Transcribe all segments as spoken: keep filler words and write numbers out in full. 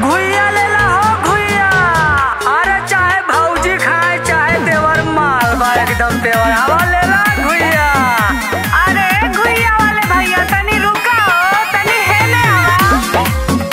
घुइया लेला हो घुइया। अरे चाहे भौजी खाए चाहे देवर माल बा एकदम देवर हवा लेला घुइया। अरे घुइया वाले भैया तनी रुका हो, तनी हेले आवा।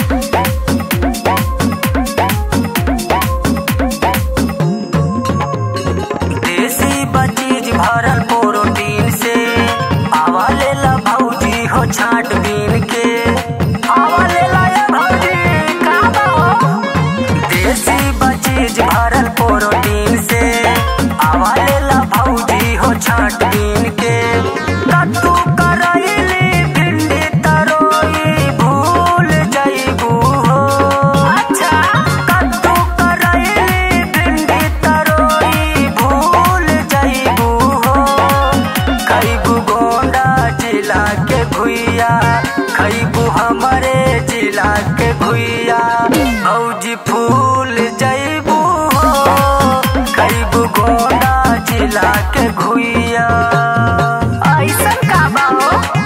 देसी बचीज भरल प्रोटीन से आवा लेला भौजी हो छाट बीन के। आवा लेला ये भौजी का बा हो? देसी बचीज भरल प्रोटीन से आवा लेला भौजी हो छाट बीन के। कद्दू करैली भिंडी तरोई भूल जइबू हो। अच्छा कद्दू करैली भिंडी तरोई भूल जइबू हो। खइबू गोंडा जिला के घुइया, खइबू हमरे जिला के घुइया। भौजी फूल जइबू हो, खइबू गोंडा जिला के घुइया। ऐसन का बा हो?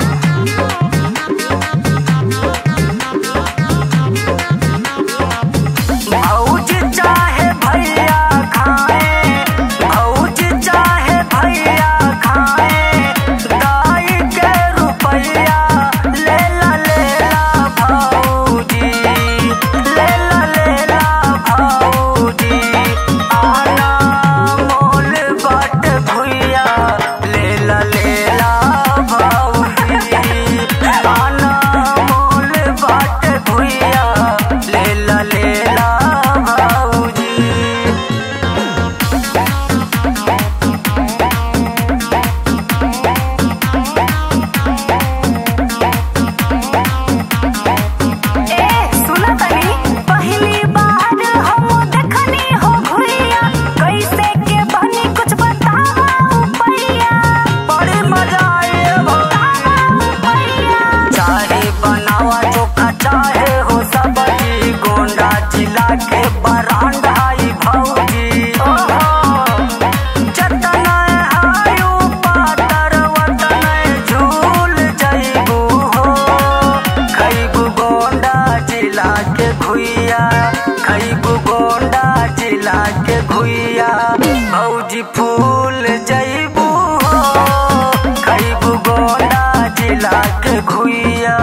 भौजी चाहे भैया खाए, भौजी चाहे भैया खाए। दाई के रुपैया लेला लेला भौजी, लेला लेला भौजी। आना मोल बाट भुइया लेला लेला भौजी। आना मोल बाट भुइया लेला लेला भौजी। ए सुना तनी, पहली बार हम देखनी हो घुइया। कैसे के बनी कुछ बतावा उपैया। बड़ी मजा आए बतावा उपैया। चाहे बनावा चोखा चाहे हो सब्जी, गोंडा जिला के बरांडाई भौजी। जतन आयु पातर वतन झूल जइबू हो। खइबू गोंडा जिला के घुइया, खइबू गोंडा जिला के घुइया। भौजी फूल जइबू हो, खइबू गोंडा जिला के घुइया।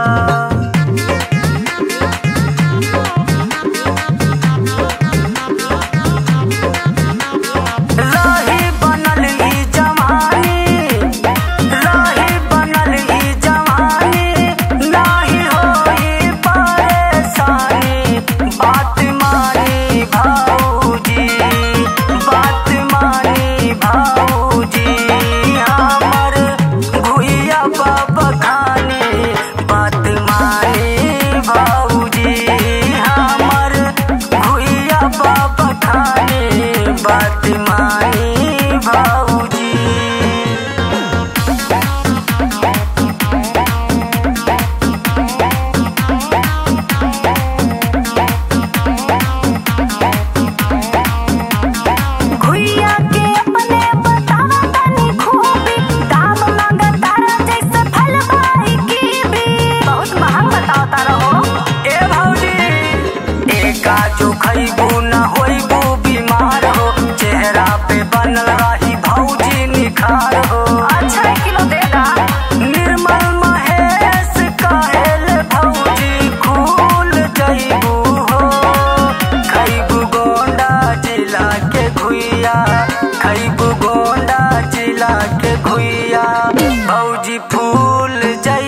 रही बनल ई जवानी, रही बनल ई जवानी। नाही होई परेशानी, बात मानी भौजी, बात मानी भौजी। हमर घुइया बाबा खानी, बात मानी भौजी। हमर घुइया बाबा खानी, बात मानी भौजी। घुइया के अपने बतावा तनी खूबी। दाम मांगा तारा जैसे फल बाई की भी। बहुत महंग बताओ तारा हो। ए भौजी एका जो खइबू न होइबू बीमार हो। चेहरा पे बनल रही भौजी निखार हो। अच्छा एक किलो दे दा। निर्मल महेश कहेल भौजी खूल जइबू हो। खइबू गोंडा जिला के घुइया, खइबू गोंडा जिला के घुइया। भौजी फूल जइबू